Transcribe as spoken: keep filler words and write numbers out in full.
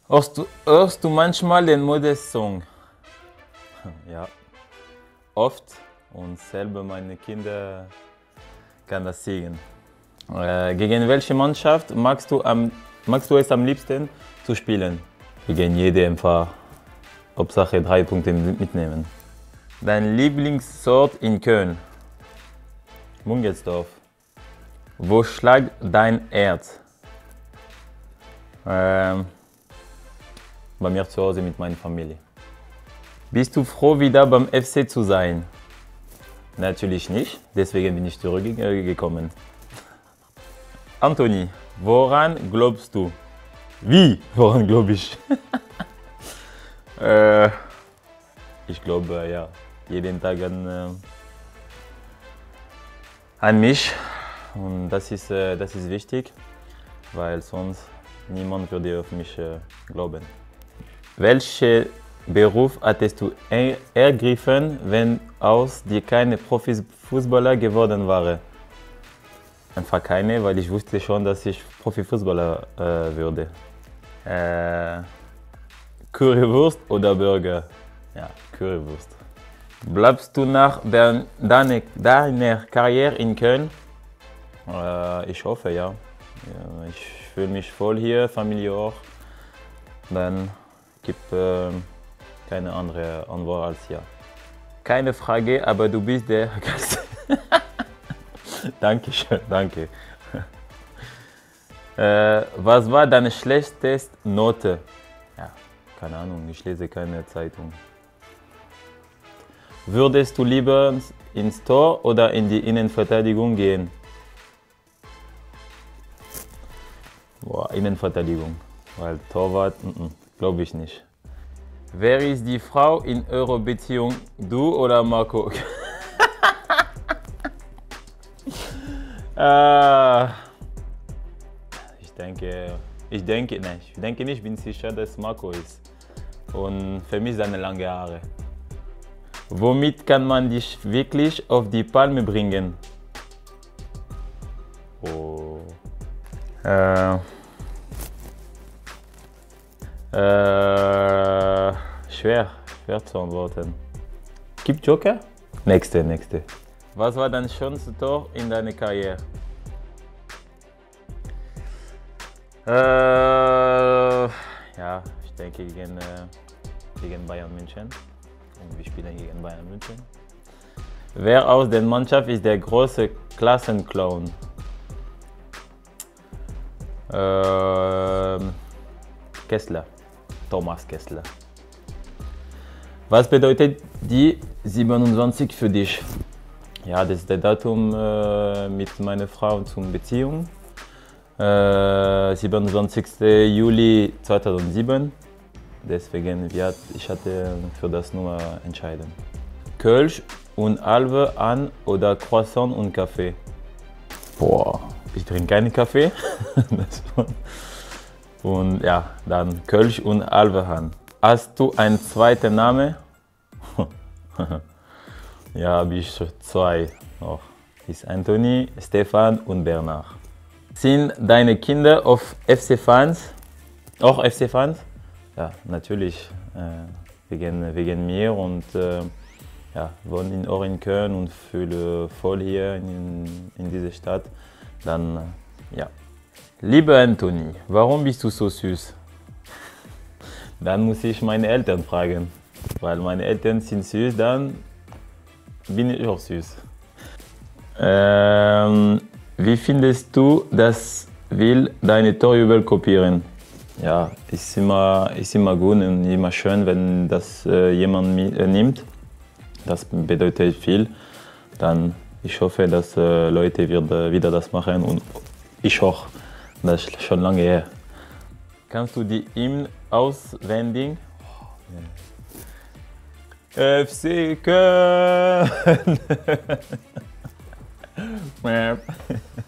Hörst du, hörst du manchmal den Modest-Song? Ja, oft. Und selber meine Kinder kann das singen. Äh, gegen welche Mannschaft magst du, am, magst du es am liebsten zu spielen? Gegen jede M V. Hauptsache drei Punkte mitnehmen. Dein Lieblingsort in Köln? Mungelsdorf. Wo schlägt dein Herz? Ähm, bei mir zu Hause mit meiner Familie. Bist du froh, wieder beim F C zu sein? Natürlich nicht, deswegen bin ich zurückgekommen. Anthony, woran glaubst du? Wie? Woran glaube ich? äh, ich glaube, ja, jeden Tag an, äh, an mich. Und das ist, äh, das ist wichtig, weil sonst niemand würde auf mich äh, glauben. Welchen Beruf hattest du er ergriffen, wenn aus dir keine Profifußballer geworden wäre? Einfach keine, weil ich wusste schon, dass ich Profifußballer äh, würde. Äh, Currywurst oder Burger? Ja, Currywurst. Bleibst du nach der, deine, deiner Karriere in Köln? Äh, ich hoffe, ja. ja ich fühle mich voll hier, Familie auch. Dann gibt äh, keine andere Antwort als ja. Keine Frage, aber du bist der Gast. Dankeschön, danke. äh, was war deine schlechteste Note? Ja, keine Ahnung, ich lese keine Zeitung. Würdest du lieber ins Tor oder in die Innenverteidigung gehen? Boah, Innenverteidigung, weil Torwart, glaube ich nicht. Wer ist die Frau in eurer Beziehung, du oder Marco? äh, ich denke, ich denke, nein, ich denke nicht, ich bin sicher, dass Marco ist und vermisst seine langen Haare. Womit kann man dich wirklich auf die Palme bringen? Oh. Äh, äh, schwer, schwer zu antworten. Gibt Joker? Nächste, nächste. Was war dein schönste Tor in deiner Karriere? Äh, ja, ich denke gegen, äh, gegen Bayern München. Und wir spielen gegen Bayern München. Wer aus der Mannschaft ist der große Klassenclown? Äh, Kessler, Thomas Kessler. Was bedeutet die siebenundzwanzig für dich? Ja, das ist das Datum äh, mit meiner Frau zur Beziehung. Äh, siebenundzwanzigster Juli zweitausendsieben. Deswegen, ja, ich hatte für das nur entschieden. Kölsch und Halve an oder Croissant und Kaffee? Boah, ich trinke keinen Kaffee. Und ja, dann Kölsch und Halve an. Hast du einen zweiten Namen? Ja, habe ich zwei noch. Ist Anthony, Stefan und Bernard. Sind deine Kinder auf F C-Fans? Auch F C-Fans? Ja, natürlich. Äh, wegen, wegen mir und äh, ja, wohne in Orenköln und fühle voll hier in, in dieser Stadt. Dann, äh, ja. Lieber Anthony, warum bist du so süß? Dann muss ich meine Eltern fragen. Weil meine Eltern sind süß, dann bin ich auch süß. Ähm, wie findest du, das will deine Torjubel kopieren? Ja, ist immer, ist immer gut und immer schön, wenn das äh, jemand mit, äh, nimmt. Das bedeutet viel. Dann ich hoffe, dass äh, Leute wird, äh, wieder das machen und ich auch. Das ist schon lange her. Kannst du die Hymne auswendig? F C Köln!